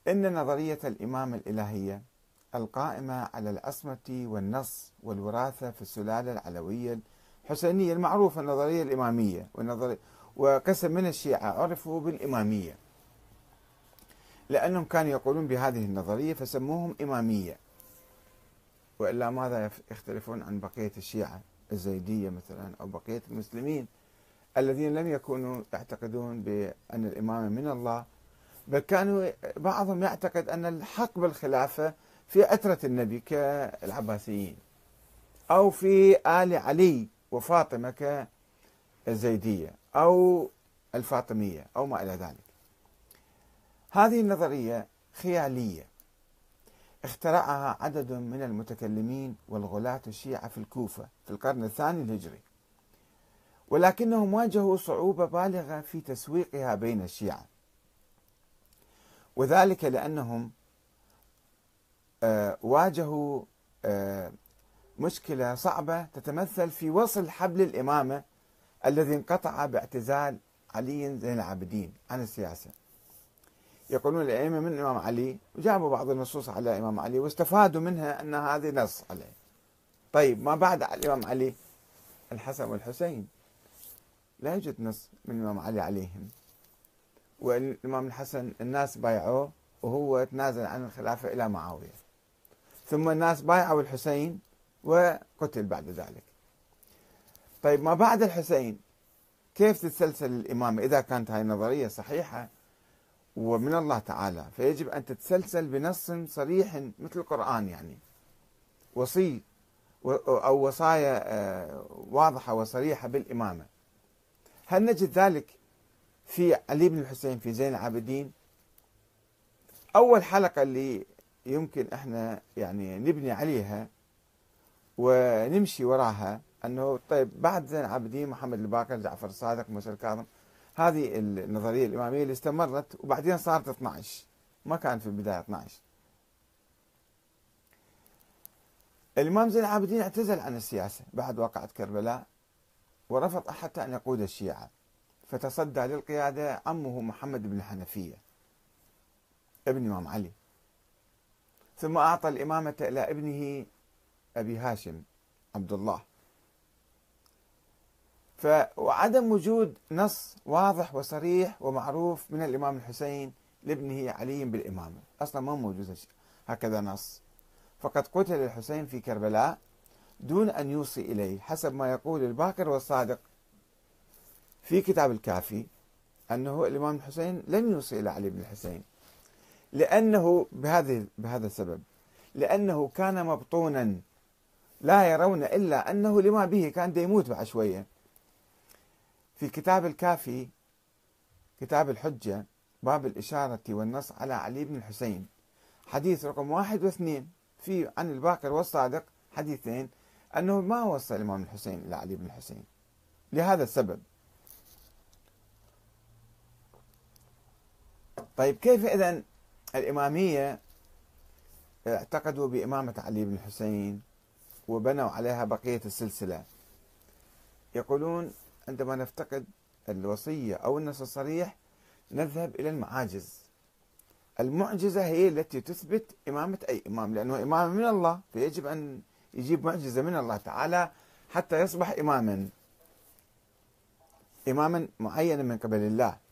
إن نظرية الإمامة الإلهية القائمة على العصمة والنص والوراثة في السلالة العلوية الحسينية المعروفة، النظرية الإمامية، وقسم من الشيعة عرفوا بالإمامية لأنهم كانوا يقولون بهذه النظرية فسموهم إمامية، وإلا ماذا يختلفون عن بقية الشيعة الزيدية مثلا أو بقية المسلمين الذين لم يكونوا يعتقدون بأن الإمامة من الله، بل كانوا بعضهم يعتقد أن الحق بالخلافة في عترة النبي كالعباسيين أو في آل علي وفاطمة كالزيدية أو الفاطمية أو ما إلى ذلك. هذه النظرية خيالية اخترعها عدد من المتكلمين والغلاة الشيعة في الكوفة في القرن الثاني الهجري، ولكنهم واجهوا صعوبة بالغة في تسويقها بين الشيعة، وذلك لأنهم واجهوا مشكلة صعبة تتمثل في وصل حبل الإمامة الذي انقطع باعتزال علي زين العابدين عن السياسة. يقولون الأئمة من الإمام علي، وجابوا بعض النصوص على الإمام علي واستفادوا منها أن هذه نص عليه. طيب ما بعد الإمام علي الحسن والحسين لا يوجد نص من الإمام علي عليهم، والإمام الحسن الناس بايعوه وهو تنازل عن الخلافة إلى معاوية، ثم الناس بايعوا الحسين وقتل بعد ذلك. طيب ما بعد الحسين كيف تتسلسل الإمامة إذا كانت هاي النظرية صحيحة ومن الله تعالى؟ فيجب أن تتسلسل بنص صريح مثل القرآن، يعني وصي أو وصايا واضحة وصريحة بالإمامة. هل نجد ذلك في علي بن الحسين في زين العابدين؟ أول حلقة اللي يمكن احنا يعني نبني عليها ونمشي وراها أنه طيب بعد زين العابدين محمد الباقر، جعفر الصادق، موسى الكاظم، هذه النظرية الإمامية اللي استمرت وبعدين صارت 12، ما كان في البداية 12. الإمام زين العابدين اعتزل عن السياسة بعد واقعة كربلاء ورفض حتى أن يقود الشيعة، فتصدى للقيادة عمه محمد بن الحنفية ابن الإمام علي، ثم أعطى الإمامة إلى ابنه أبي هاشم عبد الله. وعدم وجود نص واضح وصريح ومعروف من الإمام الحسين لابنه علي بالإمامة، أصلا ما موجود هكذا نص، فقد قتل الحسين في كربلاء دون أن يوصي إليه، حسب ما يقول الباقر والصادق في كتاب الكافي أنه الإمام الحسين لم يوصي إلى علي بن الحسين، لأنه بهذا السبب، لأنه كان مبطونا لا يرون إلا أنه لما به كان يموت بعد شوية. في كتاب الكافي كتاب الحجة باب الإشارة والنص على علي بن الحسين حديث رقم 1 و2 في عن الباقر والصادق حديثين أنه ما وصل الإمام الحسين إلى علي بن الحسين لهذا السبب. طيب كيف إذن الإمامية اعتقدوا بإمامة علي بن الحسين وبنوا عليها بقية السلسلة؟ يقولون عندما نفتقد الوصية أو النص الصريح نذهب إلى المعاجز. المعجزة هي التي تثبت إمامة أي إمام، لأنه إمام من الله، فيجب أن يجيب معجزة من الله تعالى حتى يصبح إماما معينا من قبل الله.